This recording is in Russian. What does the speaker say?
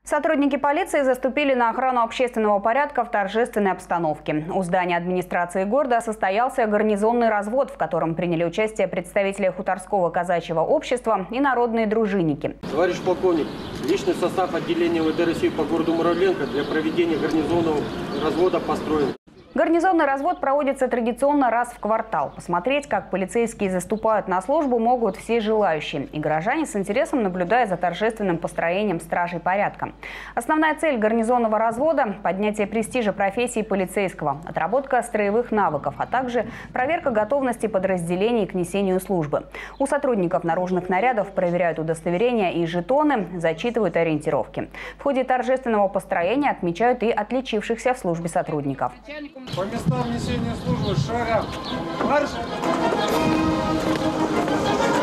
Сотрудники полиции заступили на охрану общественного порядка в торжественной обстановке. У здания администрации города состоялся гарнизонный развод, в котором приняли участие представители Хуторского казачьего общества и народные дружинники. Товарищ полковник, личный состав отделения МВД России по городу Муравленко для проведения гарнизонного развода построен. Гарнизонный развод проводится традиционно раз в квартал. Посмотреть, как полицейские заступают на службу, могут все желающие. И горожане с интересом наблюдают за торжественным построением стражей порядка. Основная цель гарнизонного развода – поднятие престижа профессии полицейского, отработка строевых навыков, а также проверка готовности подразделений к несению службы. У сотрудников наружных нарядов проверяют удостоверения и жетоны, зачитывают ориентировки. В ходе торжественного построения отмечают и отличившихся в службе сотрудников. По местам несения службы шагом марш!